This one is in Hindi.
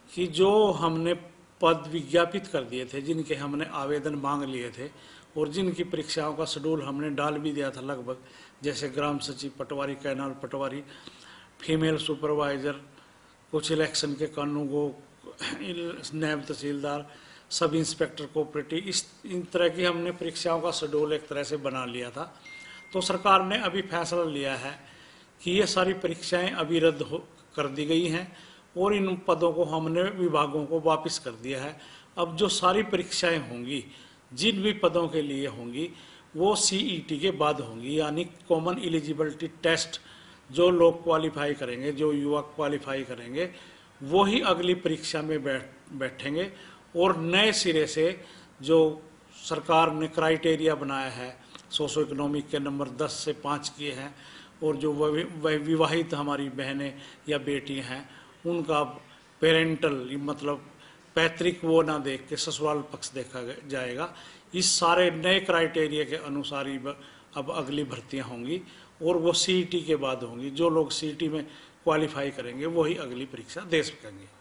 कि जो हमने पद विज्ञापित कर दिए थे, जिनके हमने आवेदन मांग लिए थे और जिनकी परीक्षाओं का शेड्यूल हमने डाल भी दिया था लगभग, जैसे ग्राम सचिव पटवारी, कैनाल पटवारी, फीमेल सुपरवाइज़र, कुछ इलेक्शन के कानूनगो, नायब तहसीलदार, सब इंस्पेक्टर कोऑपरेटिव, इस इन तरह की हमने परीक्षाओं का शेड्यूल एक तरह से बना लिया था। तो सरकार ने अभी फैसला लिया है कि ये सारी परीक्षाएं अभी रद्द कर दी गई हैं और इन पदों को हमने विभागों को वापस कर दिया है। अब जो सारी परीक्षाएं होंगी, जिन भी पदों के लिए होंगी, वो सीईटी के बाद होंगी, यानी कॉमन एलिजिबिलिटी टेस्ट। जो लोग क्वालिफाई करेंगे, जो युवा क्वालिफाई करेंगे, वो ही अगली परीक्षा में बैठेंगे और नए सिरे से जो सरकार ने क्राइटेरिया बनाया है, सोशो इकोनॉमिक के नंबर 10 से 5 किए हैं, और जो विवाहित हमारी बहनें या बेटियां हैं, उनका पेरेंटल मतलब पैतृक वो ना देख के ससुराल पक्ष देखा जाएगा। इस सारे नए क्राइटेरिया के अनुसार ही अब अगली भर्तियां होंगी और वो सीईटी के बाद होंगी। जो लोग सीईटी में क्वालिफाई करेंगे वही अगली परीक्षा दे सकेंगे।